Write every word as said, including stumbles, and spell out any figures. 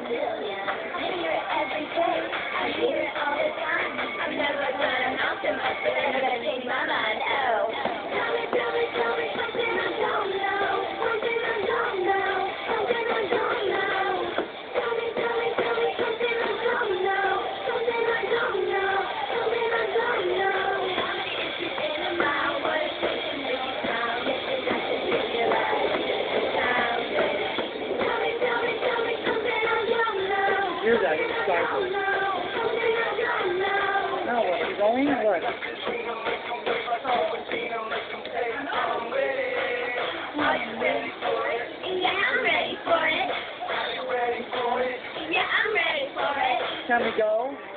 million. I hear it every day. I hear it all the time. I'm never gonna amount to much, but I'm never gonna change my mind. Oh. Tell me, tell me, tell me something I don't know. Something I don't know. Something I don't know. Tell me, tell me, tell me something I don't know. Something I don't know. Something I don't know. If you've been a mile, what it takes to make you smile. If you're not to feel your life, tell me, tell me, tell me something I don't know. Hear that inside. Something I don't know. Now what? You going or what? Yeah, I'm ready for it. Yeah, I'm ready for it. Can we go?